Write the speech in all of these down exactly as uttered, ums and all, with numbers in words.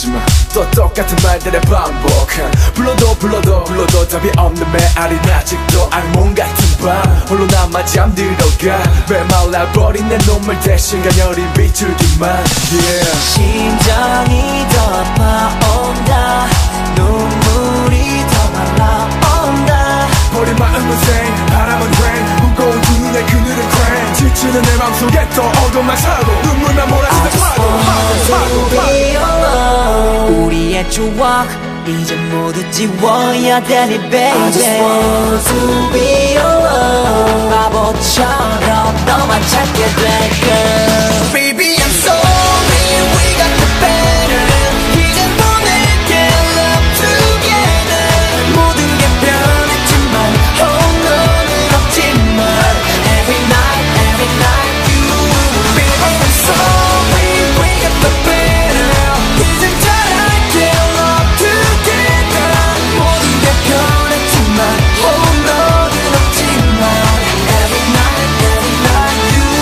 하지마 또 똑같은 말들의 반복 불러도 불러도 불러도 답이 없는 메아린 아직도 악몽 같은 밤 홀로 남아 잠들어가 메말라버린 내 눈물 대신 가녀린 비추기만 yeah. 심장이 더 아파온다 눈물이 더 말라온다 버린 마음은 생 바람은 rain 무거운 두 눈에 그늘은 crane 지치는 내 맘속에 또 어둠만 살고 눈물만 몰아치는 파도 파도 파도 우리의 추억 이제 모두 지워야 되니 baby I just want to be alone 바보처럼 너만 찾게 될까 Baby I'm sorry we got the better 이젠 보낼게 love together 모든 게 변했지만 Oh 너는 없지만 Every night every night you Baby I'm sorry we got the better 이젠 잘할게 love together 모든 게 변했지만 Oh 너는 없지만 Every night every night you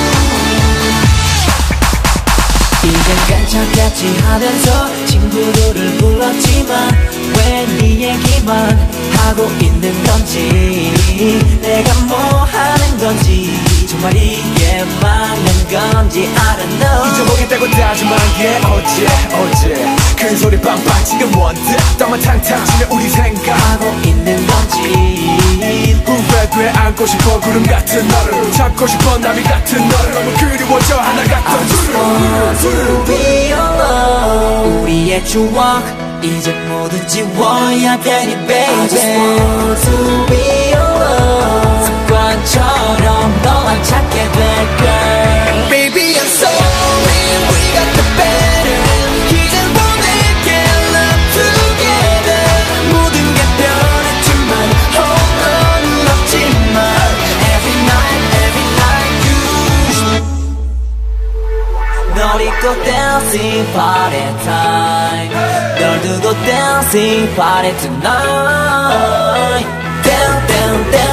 이젠 괜찮겠지 하면서 친구들을 불렀지만 왜 네 얘기만 하고 있는 건지 내가 뭐 하는 건지 정말 이게 맞는 건지 I don't know 잊어보겠다고 다짐한 게 어제 어제 큰 소리 빵빵 지금 뭔데 땀만 탕탕 치며 우리 생각하고 있는 건지 후회돼 안고 싶어 구름 같은 너를 잡고 싶어 나비 같은 너를 너무 그리워져 하나 같던 to be alone 우리의 추억 이제 모두 지워야 되니 baby I just want to be alone 습관처럼 너만 찾게 될까 Baby I'm sorry we got the better 이젠 보낼게 love together 모든 게 변했지만 Oh 너는 없지만 Every night every night you 널 잊고 dancing party time 널 두고 dancing party tonight Down down down